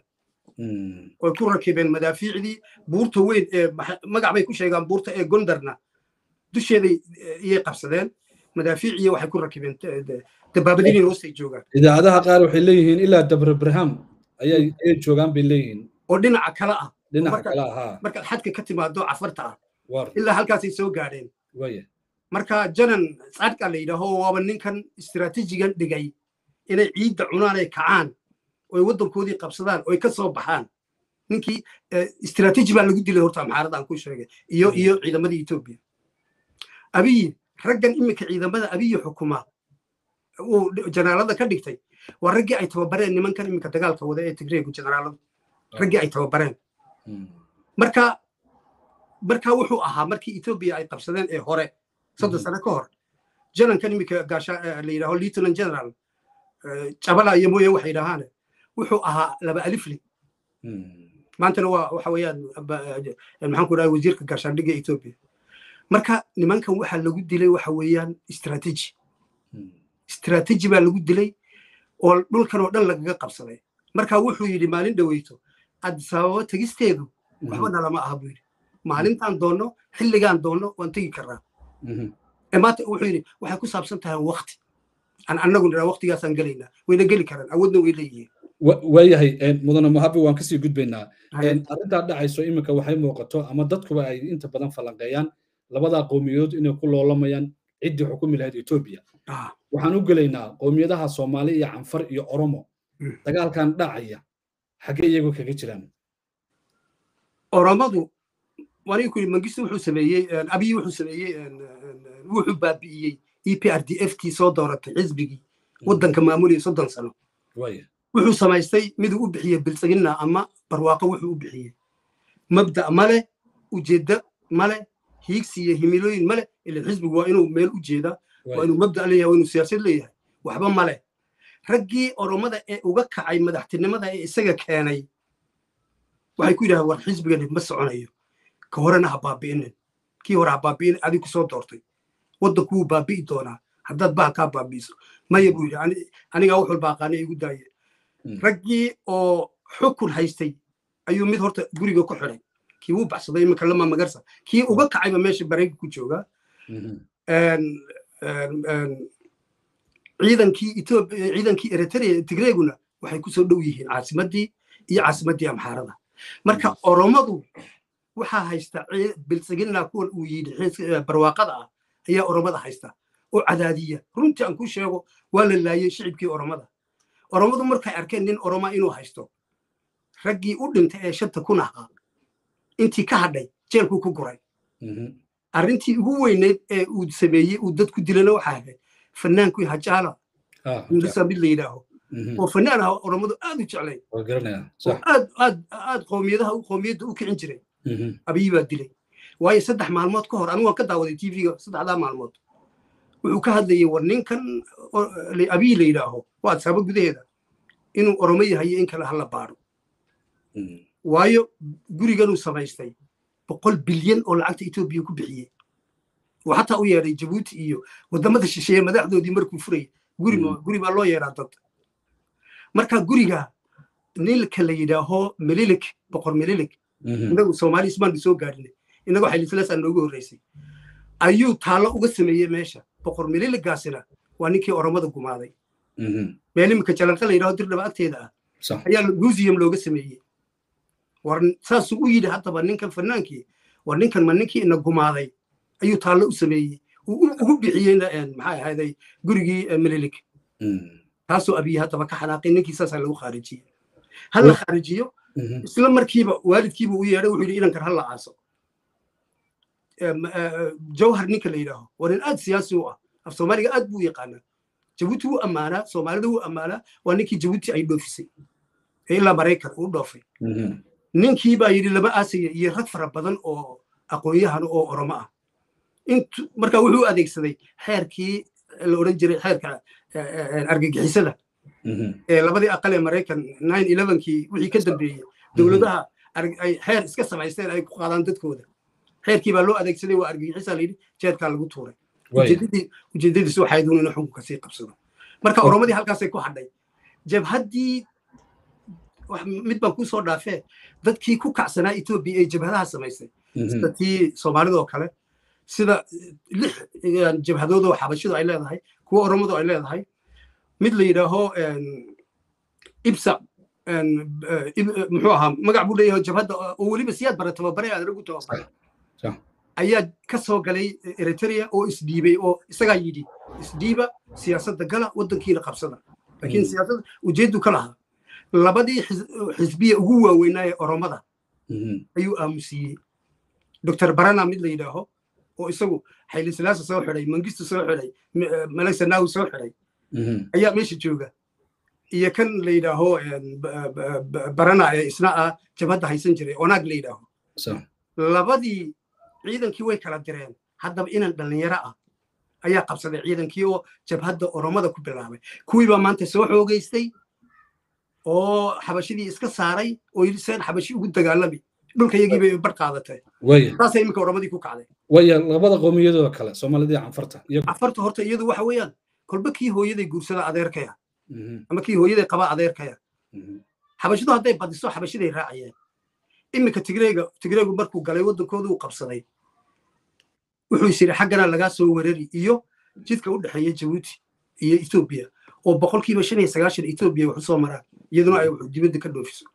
oo ku rakibeen madaafiicdii buurta weyn ee magac bay ku sheegaan buurta ee gondarna dusheeday iyay qabsadeen madaafiiciya waxay ku rakibeen dabaabadiinay hoostay joogaan idaacadaha qaar waxay leeyihiin ilaa dabra braham ayay joogaan bay leeyihiin oo dhinaca kale ah dhinaca kale ah markaad xadka ka timaado cafarta ah ilaa halkaasay soo gaadheen marka janan sadka la yidhaaho waaba ninkan istiraatiijigan dhigay inay ciidda cunaan ay kacaan oo waddankoodii qabsadaan oo ka soo baxaan ninkii istiraatiiji baa lagu dilay horta amxaarada aan ku sheegay iyo iyo ciidamadii etoobiya abiyi raggan iminka ciidamada abiyi xukuma uu generaalada ka dhigtay waa raggii ay tababareen nimankan iminka dagaalka wada ee tigreegu generaaladu raggii ay tababareen marka marka wuxuu ahaa markii etoobiya ay qabsadeen ee hore soddon sano ka hor janankan iminka gaasha la yidhaaho lieutenant general jabala iyo mooye waxay yidhaahaan wuxuu ahaa laba alifli maantana waa waxa weeyaan maxaan ku dhahay wasiirka gaashaandhigga etoobiya marka nimankan waxaa lagu dilay waxa weeyaan istiraatiiji istiraatiiji baa lagu dilay oo dhulkan oo dhan lagaga qabsaday marka wuxuu yidhi maalin dhaweyto addis ababa tegisteedu waxba nalama aha buu yidhi maalintaan doonno xilligaan doonno waan tegi karnaa maanta wuxuu yidhi waxay ku saabsan tahay waqti aan annagu nidhaa waqtigaasaan gelaynaa wayna geli karaan awoodna way leeyihiin waayahay mudane muhabi waan kasii gudbaynaa arrintaa dhacayso iminka waxay muuqato ama dadkuba ay inta badan falanqeeyaan labadaa qowmiyadood inay ku loolamayaan ciddii xukumi lahayd etoobiya waxaan u gelaynaa qowmiyadaha soomaali iyo canfar iyo oromo dagaalkan dhacaya xaggee iyagu kaga jiraan oromadu waniga ku yidhi mangistu wuxuu sameeyey abiyi wuxuu sameeyey wuxuu baabi'iyey e p r d f tii soo dooratay xisbigii waddanka maamulaya soddon sano wuxuu samaystay miduu u bixiyey bilsagina ama barwaaqo wuxuu u bixiyey mabda' male ujeedda male hiigsi iyo himilooyin male ila xisbigu waa inuu meel u jeedaa waa inuu mabda' leeyahay waa inuu siyaasad leeyahay waxba male raggii oromada ee uga kacay madaxtinimada ee isaga keenay waxay ku yidhahdeen war xisbigani ma soconayo ka horena ha baabi'inin kii hore ha baabi'in adigu soo doortay waddanku wuu baabi'i doonaa haddaad baha kaa baabi'iso maya buu yidhi anigaa wax walba aqaana igu daaye raggii oo xukun haystay ayuu mid horta guriga ku xidhay kii wuu baxsaday iminka lama magarsa kii uga kacayba meesha bareenka ku joogaa ciidankii etoobiya ciidankii eritrea tigreeguna waxay ku soo dhow yihiin caasimaddii iyo caasimaddii amxaarada marka oromadu waxaa haysta bilsagina kuwan uu yidhi barwaaqada ah ayaa oromada haysta oo cadaadiya runtii aan ku sheego waa la laayey shicibkii oromada oromadu markay arkeen nin oroma inuu haysto raggii u dhintay ee shanta kun ahaa intii ka hadhay jeelkuu ku guray arrintii ugu weyneyd ee uu sameeyey uu dad ku dilana waxaa ahayd fanaankii hajaala indhisa mid la yidhaaho oo fanaan ah oromadu aad u jeclay oo aad aad aad qowmiyadaha qowmiyadda u kicin jiray abiyi baa dilay waayo saddex maalmood ka hor anigu waan ka daawaday t v-ga saddexdaa maalmood wuxuu ka hadlayay war ninkan abiy la yidhaaho waa sabab gudaheeda inuu oromo yahay in kale hala baaro waayo guriganuu samaystay boqol bilyan oo lacagta etoobiya ku bixiyey oo xataa u yeedhay jabuuti iyo waddamada shisheeye madaxdoodii markuu furayay guri guri baa loo yeedhaa dad marka guriga nilka la yidhaaho melilik boqor melilik inagu soomaali ismaan soo gaadhinay inagu xaylisalaasaan noogu horreysay ayuu taallo uga sameeyey meesha boqor meliligaasina waa ninkii oromada gumaaday meel iminka jalanqa la yidhaho dirdhaba agteeda ah ayaa museum looga sameeyey war saasuu u yidhi haddaba ninkan fanaankii war ninkan ma ninkii ina gumaaday ayuu taallo u sameeyey ugu bixiyeyna maxay ahayday gurigii melilik taasoo abiy haddaba ka xanaaqay ninkii saasaa lagu khaarijiyey hal la khaarijiyo isla markiiba waalidkiiba u yeedhay wuxuu yidhi inankan hal la aaso jawhar ninka la yidhaaho war nin aad siyaasi u ah af soomaaliga aad buu u yaqaanaa jabuuti wuu ammaanaa soomaalida wuu ammaanaa waa ninkii jabuuti ay dhoofisay ee ilaa maraykan uu dhoofay ninkii baa yidhi lama aasaya iyo rag fara badan oo aqoon-yahan oo oromo ah marka wuxuu adeegsaday xeerkii la odhan jiray xeerka argagixisada ee labadii aqal ee maraykan nine elevenkii wixii ka dambeeyey dowladaha ay xeer iska samaysteen ay ku qaadaan dadkooda xeerkii baa loo adeegsaday waa argagixisa layidhi jeerkaa lagu tuuray ujeedadiisu waxay doon inuu xukunka sii qabsado marka oromadii halkaasay ku hadhay jabhaddii mid baan ku soo dhaafee dadkii ku kacsanaa etoobiya ee jabhadaha samaysay sida tii soomaalida oo kale sida lix jabhadood oo xabashidu ay leedahay kuwa oromadu ay leedahay mid la yidhaaho ibsa muxuu ahaa magac buu leeyahay jabhadda oo weliba siyaad bara tababare aad lagu tababaray ayaa ka soo galay eritrea oo isdhiibay oo isagaa yidhi isdhiiba siyaasadda gala waddankiina qabsada laakiin siyaasadda ujeeddu ka lahaa labadii xisbiya ugu waaweynaa ee oromada ayuu aamusiiyey doctor barana mid la yidhaaho oo isagu xayli silaasa soo xidhay mangistu soo xidhay malag sanaawi soo xidhay ayaa meesha jooga iyo kan la yidhaaho barana ee isna ah jabhadda haysan jiray onaag la yidhaaho labadii ciidankii way kala direen haddaba inan dhallinyaro ah ayaa qabsaday ciidankii oo jabhadda oromada ku bilaabay kuwii baa maanta soo xoogaystay oo xabashidii iska saaray oo yidhi seen xabashi ugu dagaalami dhulka yagii bay bar qaadatay taasay iminka oromadii ku kacday waya labada qoomiyadoo kale soomaalidii canfarta canfarta horta iyadu waxa weeyaan kolba kii hooyaday guursada adeerkaya ama kii hooyaday qaba adeerkaya xabashidu hadday badiso xabashiday raacayeen iminka tigreega tigreegu markuu galay waddankooda uu qabsaday wuxuu is yidhi xaggana lagaa soo weerari iyo jidka u dhexeeya jabuuti iyo etoobiya oo boqolkiiba shan iyo sagaashan etoobiya wax u soo maraan iyaduna ay dibadda ka dhoofiso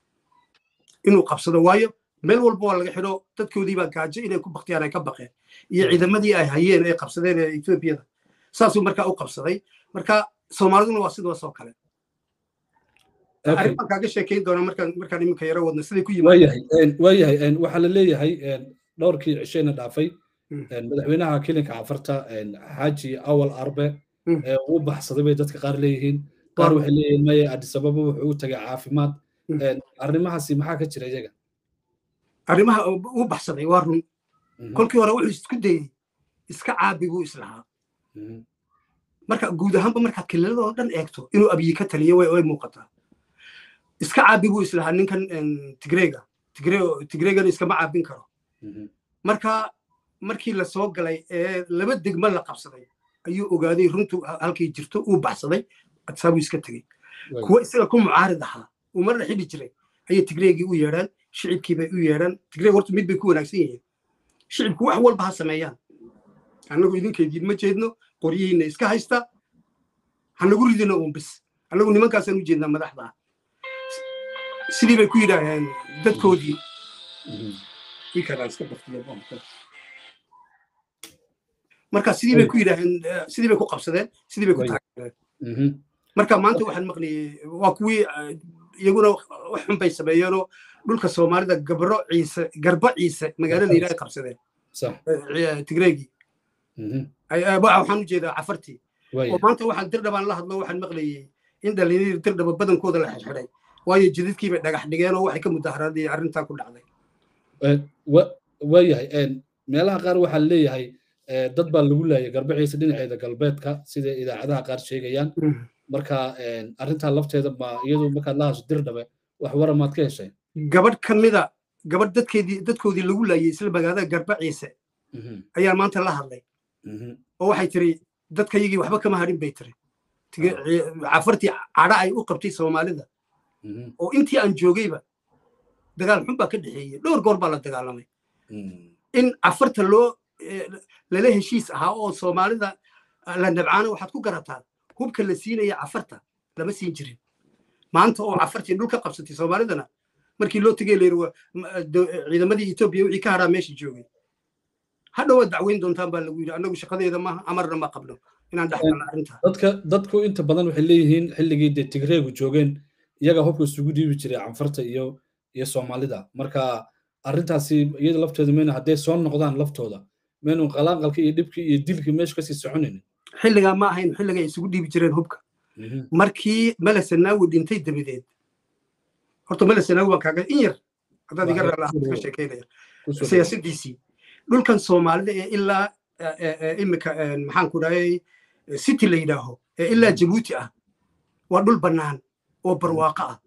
inuu qabsado waayo meel walba waa laga xidho dadkoodii baa gaajo inay ku baktiyaan ay ka baqeen iyo ciidamadii ay hayeen ay qabsadeen ee etoobiyada saasuu markaa u qabsaday marka soomaaliduna waa sidaas oo kale arrin baan kaaga sheekayn doonaa markaan markaan iminka yaro wadna siday ku yimaadeen waayahay waxaa la leeyahay dhowrkii cishayna dhaafay madaxweynaha kilinka cafarta xaaji awal arbe uu baxsaday bay dadka qaar leeyihiin qaar waxay leeyihiin maya addis ababa wuxuu u tagay caafimaad arrimahaasi maxaa ka jira iyaga arrimaha uu baxsaday waa run kolkii hore wuxuu isku dayey iska caabi buu islahaa marka guud ahaanba markaad kililadoo dhan eegto inuu abiyi ka taliyo way muuqataa iska caabi buu islahaa ninkan tigreega tigreegana iskama caabin karo marka markii la soo galay ee laba degmo la qabsaday ayuu ogaaday runtu halkay jirto uu baxsaday adsaabuu iska tegey kuwa isaga ku mucaarid ahaa uu marna xidhi jiray ayay tigreegii u yeedhaan shicibkii bay u yeedhaan tigreeg horta mid bay ku wanaagsan yihiin shicibku wax walba ha sameeyaan annagu idinkeediin ma jeedno qoryihiinna iska haysta hanagu ridino uun bis annagu nimankaasaan u jeednaa madaxda sidii bay ku yidhaaheen dadkoodii marka sidii bay ku yidhaaheen sidii bay ku qabsadeen sidii bay ku taageereen marka maanta waxaan maqliyey waa kuwii iyaguna wax xun bay sameeyeenoo dhulka soomaalida gabro ciise garba ciise magaalada yidhaha ay qabsadeen tigreegii waxaan u jeedaa cafartii oo maanta waxaan dirdhabaan la hadlo waxaan maqlayey in dhalinyarada dirdhaba badankooda la xidxidhay waayo jidadkii bay dhagax dhigeen oo waxay ka mudaharaadeen arrintaa ku dhacday waayahay meelaha qaar waxaa leeyahay dad baa lagu laayay garbaciisa dhinaceeda galbeedka sida idaacadaha qaar sheegayaan marka arrintaa lafteeda ma iyadu markaad la hadasho Dirdhabe wax waran maad ka heshay gabadh ka mida gabadh dadkeedii dadkoodii lagu laayay isla magaalada garbaciisa ayaa maanta la hadlay oo waxay tiri dadkayagii waxba kama harin bay tiri cafartii cadha ay u qabtay Soomaalida oo intii aan joogayba dagaal xun baa ka dhaxeeyay dhowr goor baa la dagaalamay in cafarta loo lala heshiis ahaa oo Soomaalida la nabcaana waxaad ku garataa hubka la siinaya cafarta lama siin jirin maanta oo cafartii dhulka qabsatay Soomaalidana markii loo tagay leeyahay ciidamadii Itoobiya wixii ka haraa meesha joogay hadda waa dacweyn doontaan baa lagu yiri anagu shaqadeeda ma amarna ma qabno inaan dhaxlana arrinta dadka dadku inta badan waxay leeyihiin xilligii de Tigreegu joogeen iyaga hubka isugu dhiibi jiray cafarta iyo iyo Soomaalida marka arrintaasi iyada lafteedu meena haday soo noqdaan laftooda meenu qalaanqalka iyo dhibkii iyo dilkii meesha ka sii soconayn xilliga ma ahayn xilliga ay isugu dhiibi jireen hubka markii Mala Sanaawi dhintay dabadeed horta Mala Sanaawi waa kaaga in yar hadaad iga raalaha ka sheekeynaya siyaasadiisii dhulkan Soomaalida ee ilaa imika maxaan ku dhahay city la yidhaaho ee ilaa Djibouti ah waa dhul bannaan oo barwaaqo ah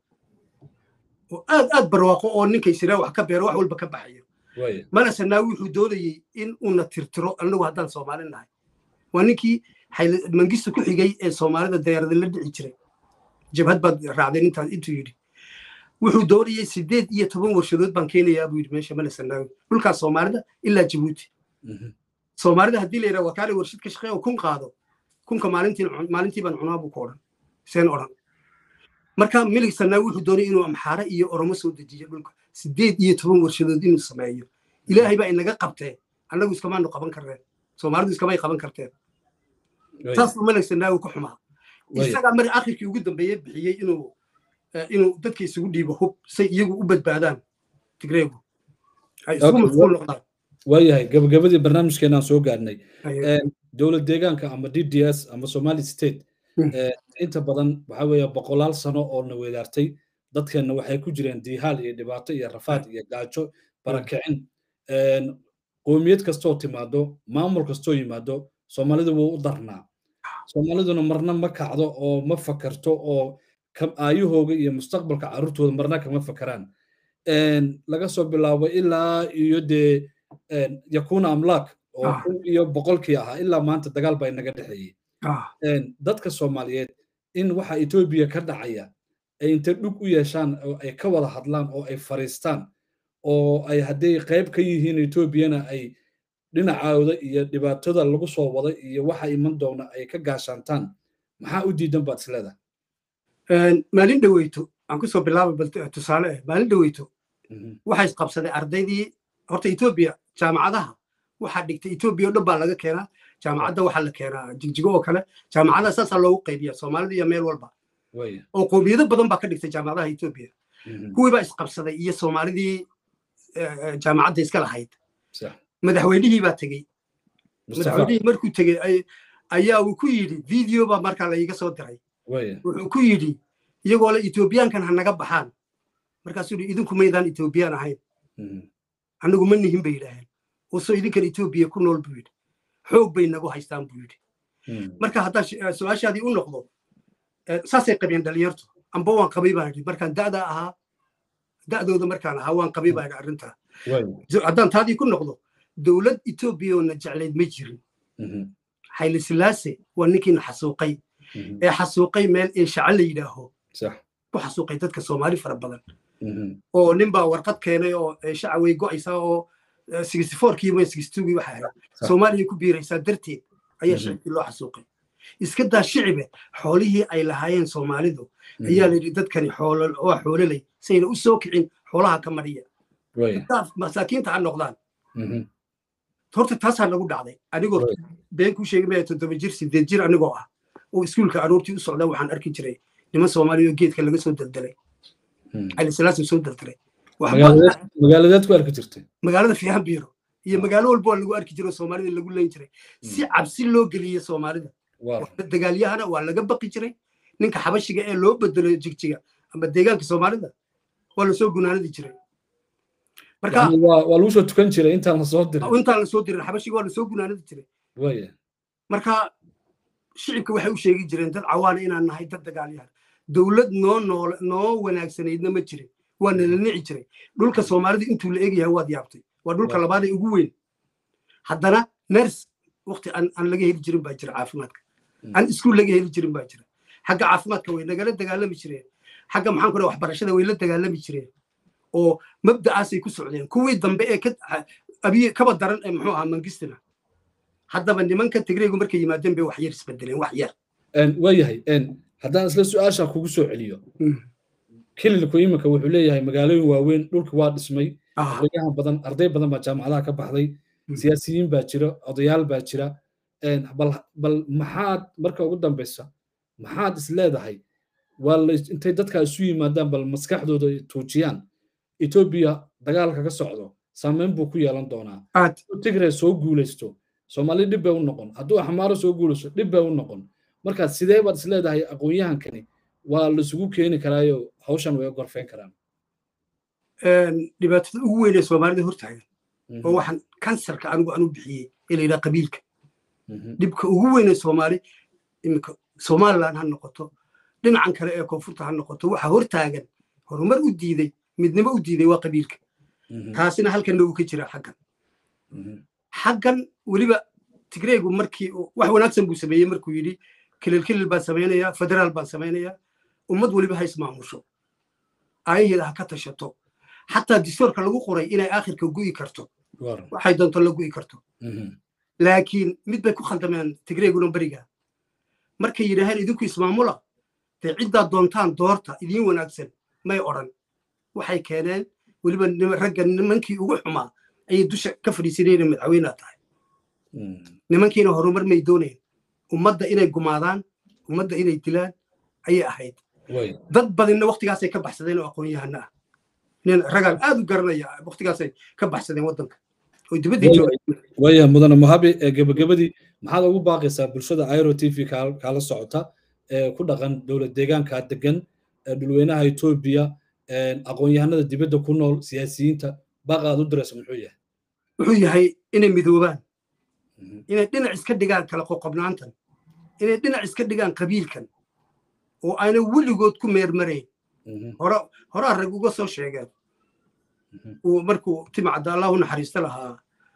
oo aad aad barwaaqo oo ninkay siraa wax ka beero wax walba ka baxayo Mala Sanaawi wuxuu doonayay in uu na tirtiro anagu haddaan Soomaali nahay waa ninkii mangistu ku xigay ee Soomaalida dayarada la dhici jiray jabhad baad raacdeen intaas intuu yidhi wuxuu doonayay sideed iyo toban warshadood baan keenayaa buu yidhi meesha Mala Sanaawi dhulkaas Soomaalida ilaa Djibouti Soomaalida haddii la yidhaahdo wakaali warshad ka shaqeeyo kun qaado kunka maalintii maalintii baan cunaa buu ka odhan seen odhan marka Mala Sanaawi wuxuu doonayay inuu Amxaara iyo Oromo soo dejiyo dhulka sideed iyo toban warshadood inuu sameeyo ilaahay baa inaga qabtay anagu iskamaanu qaban karnaa Soomaalidu iskamay qaban karteen taas Mala Sanaawi ku xumaa isaga mar akhirkii ugu dambeeyay bixiyay inuu inuu dadka isugu dhiibo hub say iyagu u badbaadaan Tigreegu ay isku mashquul noqdaan waayahay gabagabadii barnaamijkeena soo gaarnay dowlad deegaanka ama D D S ama Somali State inta badan waxa weeye boqolaal sano oo na weedaartay dadkeena waxay ku jireen diihaal iyo dhibaato iyo rafaad iyo gaajo barakicin qoomiyad kastoo timaado maamul kastoo yimaado Soomaalidu wuu u darnaa Soomaaliduna marna ma kacdo oo ma fakarto oo kam aayahooga iyo mustaqbalka carruurtooda marna kama fakaraan laga soo bilaabo ilaa iyo de yakuna amlaak oo kun iyo boqolkii ahaa ilaa maanta dagaal baa inaga dhaxeeyay dadka Soomaaliyeed in waxa Itoobiya ka dhacaya ay inta dhug u yeeshaan oo ay ka wada hadlaan oo ay fariistaan oo ay haday qayb ka yihiin Itoobiyana ay dhinacooda iyo dhibaatada lagu soo waday iyo waxa iman doona ay ka gaashantaan maxaa u diidan baad isleedahay maalin dhaweyto aan ku soo bilaabay tusaale maalin dhaweyto waxay qabsaday ardaydii horta Itoobiya jaamacadaha waxa dhigtay Itoobiya dhan baa laga keenaa jaamacadda waxa la keenaa jigjigo oo kale jaamacadaha saas loogu qaybiyaa Soomaalida iyo meel walba oo qoomiyado badan baa ka dhigtay jaamacadaha Itoobiya kuwii baa isqabsaday iyo Soomaalidii jaamacadda iska lahayd madaxweynihii baa tagay madaxweynihii markuu tagay ayaa uu ku yidhi video baa markaa la iga soo diray wuxuu ku yidhi iyagoo la Itoobiyaankan ha naga baxaan markaasuu yidhi idinku maydaan Itoobiyaan ahayn anagu ma nihin bay yidhaaheen oo soo idinkan Itoobiya ku nool buu yidhi xoog bay nagu haystaan buu yidhi marka haddaan su-aashaadii u noqdo saasay qabeen dhalinyartu amba waan qabay baan yidhi markaan da'da ahaa da'dooda markaan ahaa waan qabay baan yidhi arrintaa haddaan taadii ku noqdo dowlad Itoobiya oo na jeclayd ma jirin Haile Selassie waa ninkiina xasuuqay ee xasuuqay meel ee shacal la yidhaaho ku xasuuqay dadka Soomaali fara badan oo nin baa warqad keenay oo shacab way go'aysaa oo sixty four kii ama sixty two kii waxa ahayd Soomaaliya ku biiraysaa darteed ayaa shacabkii loo xasuuqay iska daa shicibe xoolihii ay lahaayeen Soomaalidu ayaa la yidhi dadkani xoolo oo xoololay sayna u soo kicin xoolaha ka mariya masaakiinta ha noqdaan horta taasaa nagu dhacday anigoo been ku sheegay maya toddoba jir sideed jir anigoo ah oo iskuulka aroortii u socda waxaan arki jiray niman Soomaaliya oo geedka laga soo daldalay Haile Selassie soo daldalay magaaladeed ku arki jirtay magaalada fiican biiro iyo magaalo walba lagu arki jiray Soomaalida lagu leyn jiray si cabsi loo geliyo Soomaalida dagaalyahana waa laga baqi jiray ninka xabashiga ee loo bedelo jigjiga ama deegaanka Soomaalida waa la soo gunaanadi jiray marka waa lagu soo tukan jiray intaan la soo dirin intaan la soo dirin xabashiga waa la soo gunaanadi jiray waya marka shicibka waxay u sheegi jireen dad cawaan inaan nahay dad dagaalyahan dawlad noo nool noo wanaagsanaydna ma jirin waa nala nici jiray dhulka Soomaalida intuu la eegyahay waad yaabtay waa dhulka labaad ee ugu weyn haddana nurse waqti aan aan laga heli jirin baa jira caafimaadka aan iskuul laga heli jirin baa jira xagga caafimaadka way nagala dagaalami jireen xagga maxaan ku dhahay waxbarashada way la dagaalami jireen oo mabda'aasay ku socdeen kuwii dambe ee ka abiye kaba daran ee muxuu ahaa mangistina haddaba nimanka Tigreegu markay yimaadeen bay wax yar isbedeleen wax yar een wayahay een haddaan isla su'aasha kugu soo celiyo kililku imika wuxuu leeyahay magaalooyin waaweyn dhulka waa dhismay ardayyahan badan arday badan baa jaamacadaha ka baxday siyaasiyiin baa jira odayaal baa jira een bal bal maxaad marka ugu dambaysa maxaad is leedahay waa intay dadka isu yimaadaan bal maskaxdooda tuujiyaan Ethiopia dagaalka ka socdo saameyn buu ku yeelan doonaa Tigray soo guuleysto Soomaali dib bay u noqon hadduu Axmaaro soo guuleysto dib bay u noqon marka sidee baad is leedahay aqoonyahankani waa la isugu keeni karaayo hawshan way gorfeen karaan een dhibaatada ugu weyn ee Soomaalida hortaagan oo waxaan kansarka anigu aanu bixiyay ilaa qabiilka dibka ugu weyn ee Soomaali imika Soomaaliland ha noqoto dhinacan kale ee koonfurta ha noqoto waxa hortaagan horumar u diiday midnimo u diiday waa qabiilka taasina halkan uu ka jira xaggan xaggan waliba Tigreegu markii wax wanaagsan buu sameeyay markuu yiri kilil kilil baan sameeynaya federaal baan sameeynaya ummad waliba hay ismaamusho ayada ka tashato hatta distoorka lagu qoray inay aakhirka go'i karto waxay doonto la go'i karto laakiin mid bay ku khaldameen Tigreeguna bariga markay yiraahdeen idinku ismaamula tay cidda doontaan doorta idin wanaagsan may oran waxay keeneen waliba ragga nimankii ugu xumaa ay dusha ka fadhiisanayeen madaxweynaha tahay nimankiina horumar may dooneen ummadda inay gumaadaan ummadda inay dilaan ayay ahayd dad badanna waqtigaasay ka baxsadeen oo aqoon-yahana ah nin ragal aad u garanaya waqtigaasay ka baxsadeen waddanka oo dibadda joogay waya mudana Mohabi ee gabagabadii maxaad ugu baaqaysaa bulshada Airo T V kala socota ee ku dhaqan dawlad deegaanka degan ee dhulweynaha Ethiopia ee aqoon-yahanada dibadda ku nool siyaasiyiinta baaqaad u dirayso muxuu yahay wuxuu yahay inay midoobaan inay dhinac iska dhigaan kala qoqobnaantan inay dhinac iska dhigaan qabiilkan oo ayna weligood ku meermareen hore hore rag uga soo sheegeen oo markuu timacada Allahu naxariista lahaa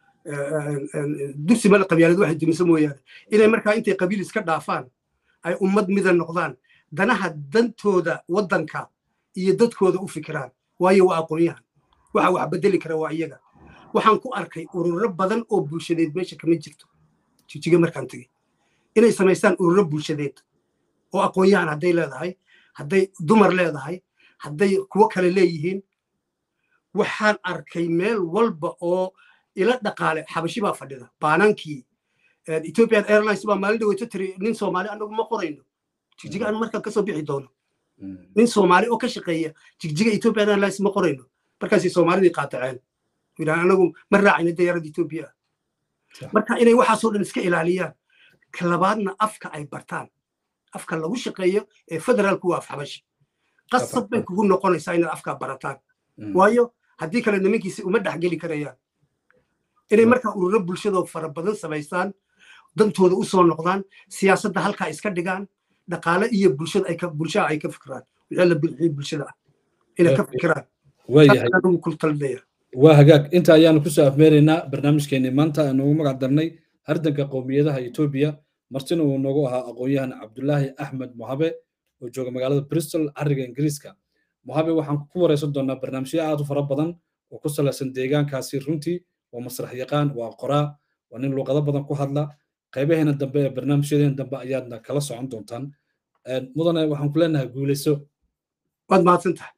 dugsi mala qabyaalad waxay dimisa mooyaan inay markaa intay qabiil iska dhaafaan ay ummad midan noqdaan danaha dantooda waddanka iyo dadkooda u fikiraan waayo waa aqoonyahan waxa wax bedeli kara waa iyaga waxaan ku arkay ururo badan oo bulshadeed meesha kama jirto jijiga markaan tagay inay samaystaan ururo bulshadeed oo aqoonyahan hadday leedahay hadday dumar leedahay hadday kuwo kale leeyihiin waxaan arkay meel walba oo ila dhaqaale xabashi baa fadhida baanankii Ethiopian Airlines baa maalin dhaweyto tiri nin Soomaali anagu ma qorayno jijiga aan markaan ka soo bixi doono nin Soomaali oo ka shaqeeya jijiga Ethiopian Airlines ma qorayno markaasay Soomaalidii qaataceen wiilaan anagu ma raacayno diyaaradda Ethiopia marka inay waxaasoo dhan iska ilaaliyaan kalabaadna afka ay bartaan afka lagu shaqeeyo ee federaalku waa af xabashi qasab bay kugu noqonaysaa inaad afka barataan waayo haddii kale nimankiisa uma dhexgeli karayaan inay markaa ururo bulshadoo fara badan samaystaan dantooda u soo noqdaan siyaasadda halkaa iska dhigaan dhaqaale iyo bulshada ay ka bulshada ay ka fikiraan wixii la bilxiyo bulshada inay ka fikiraan waayahay ku taldeeya waa hagaag inta ayaanu ku soo afmeeraynaa barnaamijkeennii maanta aanu ugu magac darnay hardanka qowmiyadaha Ethiopia martina uu noogu ahaa aqoonyahan Cabdullaahi Axmed Mohabe oo jooga magaalada Bristol ariga Ingiriiska Mohabe waxaan ku wareysan doonaa barnaamijyo aad u fara badan oo ku saleysan deegaankaasi runtii waa masrax yaqaan waa qoraa waa nin luqado badan ku hadla qaybaheena dambe ee barnaamijyadeena dambe ayaadna kala socon doontaan mudane waxaan ku leenahay guuleyso waad mahadsantahay